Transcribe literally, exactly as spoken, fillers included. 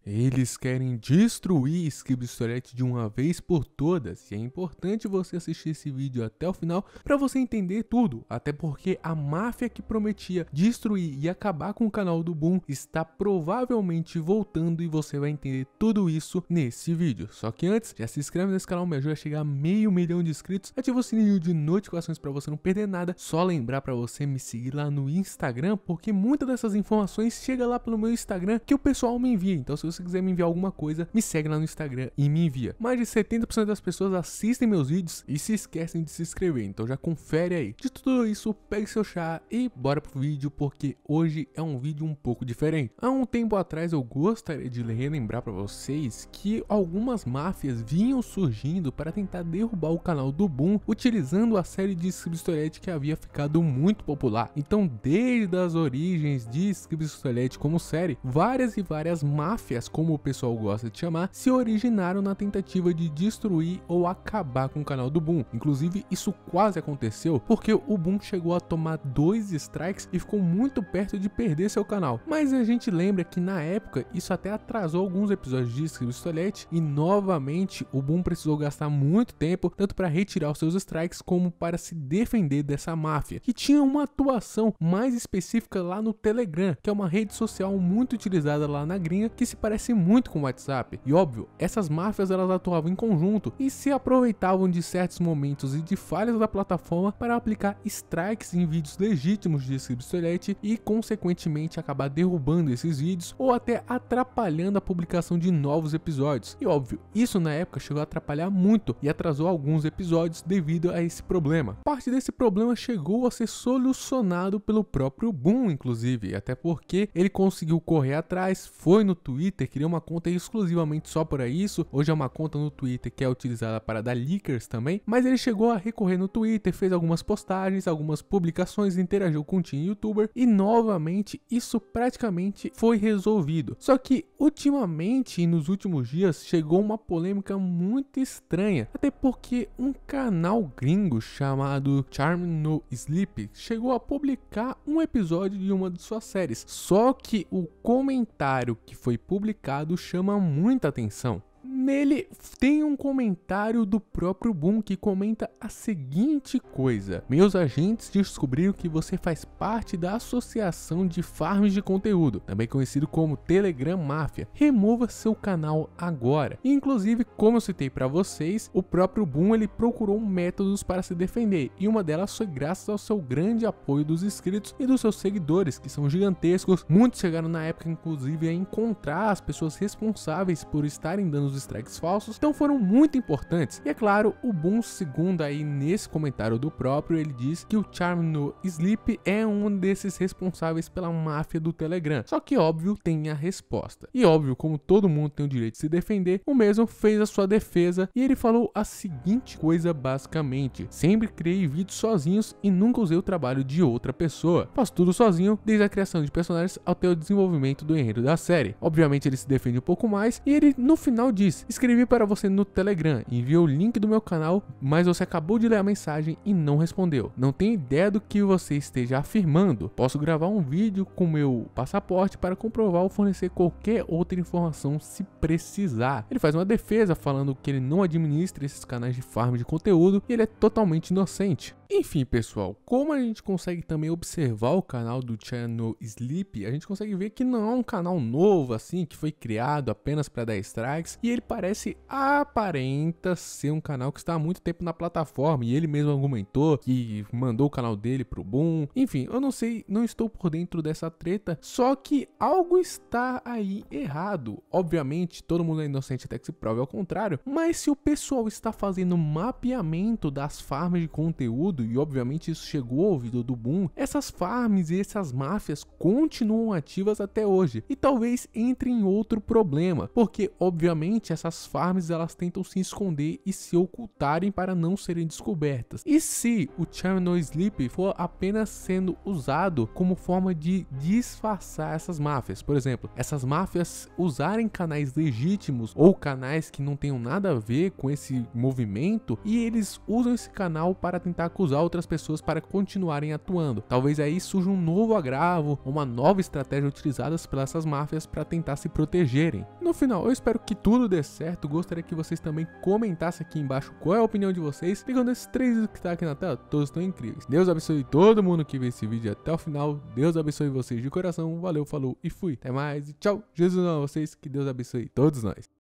Eles querem destruir Skibidi de uma vez por todas, e é importante você assistir esse vídeo até o final para você entender tudo, até porque a máfia que prometia destruir e acabar com o canal do Boom está provavelmente voltando e você vai entender tudo isso nesse vídeo. Só que antes, já se inscreve nesse canal, me ajuda a chegar a meio milhão de inscritos, ativa o sininho de notificações para você não perder nada, só lembrar para você me seguir lá no Instagram, porque muitas dessas informações chegam lá pelo meu Instagram que o pessoal me envia, então se você quiser me enviar alguma coisa, me segue lá no Instagram e me envia. Mais de setenta por cento das pessoas assistem meus vídeos e se esquecem de se inscrever, então já confere aí. De tudo isso, pegue seu chá e bora pro vídeo, porque hoje é um vídeo um pouco diferente. Há um tempo atrás eu gostaria de relembrar para vocês que algumas máfias vinham surgindo para tentar derrubar o canal do Boom, utilizando a série de Skibidi que havia ficado muito popular. Então, desde as origens de Skibidi como série, várias e várias máfias, como o pessoal gosta de chamar, se originaram na tentativa de destruir ou acabar com o canal do Boom. Inclusive, isso quase aconteceu porque o Boom chegou a tomar dois strikes e ficou muito perto de perder seu canal. Mas a gente lembra que na época isso até atrasou alguns episódios de Skibidi e novamente o Boom precisou gastar muito tempo tanto para retirar os seus strikes como para se defender dessa máfia, que tinha uma atuação mais específica lá no Telegram, que é uma rede social muito utilizada lá na gringa, que se parece muito com o WhatsApp. E óbvio, essas máfias elas atuavam em conjunto e se aproveitavam de certos momentos e de falhas da plataforma para aplicar strikes em vídeos legítimos de Skibidi e consequentemente acabar derrubando esses vídeos ou até atrapalhando a publicação de novos episódios. E óbvio, isso na época chegou a atrapalhar muito e atrasou alguns episódios devido a esse problema. Parte desse problema chegou a ser solucionado pelo próprio Boom, inclusive, até porque ele conseguiu correr atrás, foi no Twitter, criou uma conta exclusivamente só para isso. Hoje é uma conta no Twitter que é utilizada para dar leakers também, mas ele chegou a recorrer no Twitter, fez algumas postagens, algumas publicações, interagiu com o team youtuber e novamente isso praticamente foi resolvido. Só que ultimamente e nos últimos dias chegou uma polêmica muito estranha, até porque um canal gringo chamado Charm No Sleep chegou a publicar um episódio de uma de suas séries, só que o comentário que foi publicado chama muita atenção. Nele tem um comentário do próprio Boom que comenta a seguinte coisa: meus agentes descobriram que você faz parte da associação de farms de conteúdo, também conhecido como Telegram Mafia. Remova seu canal agora. E, inclusive, como eu citei para vocês, o próprio Boom ele procurou métodos para se defender e uma delas foi graças ao seu grande apoio dos inscritos e dos seus seguidores, que são gigantescos. Muitos chegaram na época inclusive a encontrar as pessoas responsáveis por estarem dando os strikes falsos, então foram muito importantes. E é claro, o Boom, segundo aí nesse comentário do próprio, ele diz que o Charm No Sleep é um desses responsáveis pela máfia do Telegram. Só que óbvio tem a resposta. E óbvio, como todo mundo tem o direito de se defender, o mesmo fez a sua defesa e ele falou a seguinte coisa basicamente: sempre criei vídeos sozinhos e nunca usei o trabalho de outra pessoa. Faço tudo sozinho, desde a criação de personagens até o desenvolvimento do enredo da série. Obviamente ele se defende um pouco mais e ele no final diz: escrevi para você no Telegram, enviei o link do meu canal, mas você acabou de ler a mensagem e não respondeu. Não tenho ideia do que você esteja afirmando. Posso gravar um vídeo com meu passaporte para comprovar ou fornecer qualquer outra informação se precisar. Ele faz uma defesa falando que ele não administra esses canais de farm de conteúdo e ele é totalmente inocente. Enfim, pessoal, como a gente consegue também observar o canal do Charm No Sleep, a gente consegue ver que não é um canal novo assim, que foi criado apenas para dar strikes, e ele parece, aparenta ser um canal que está há muito tempo na plataforma, e ele mesmo argumentou que mandou o canal dele pro Boom. Enfim, eu não sei, não estou por dentro dessa treta, só que algo está aí errado. Obviamente, todo mundo é inocente até que se prove ao contrário, mas se o pessoal está fazendo mapeamento das farms de conteúdo, e obviamente isso chegou ao ouvido do Boom, essas farms e essas máfias continuam ativas até hoje, e talvez entre em outro problema, porque obviamente essas essas farms elas tentam se esconder e se ocultarem para não serem descobertas. E se o Charm No Sleep for apenas sendo usado como forma de disfarçar essas máfias? Por exemplo, essas máfias usarem canais legítimos ou canais que não tenham nada a ver com esse movimento e eles usam esse canal para tentar acusar outras pessoas para continuarem atuando. Talvez aí surja um novo agravo, uma nova estratégia utilizada pelas essas máfias para tentar se protegerem. No final, eu espero que tudo dê certo. Gostaria que vocês também comentassem aqui embaixo qual é a opinião de vocês. Pegando esses três vídeos que tá aqui na tela, todos estão incríveis. Deus abençoe todo mundo que vê esse vídeo até o final. Deus abençoe vocês de coração. Valeu, falou e fui. Até mais e tchau. Jesus ama vocês. Que Deus abençoe todos nós.